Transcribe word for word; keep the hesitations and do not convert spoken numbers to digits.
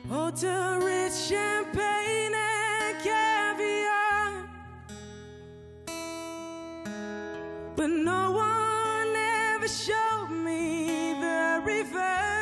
Oh, to rich champagne and caviar, but no one ever showed me the reverse.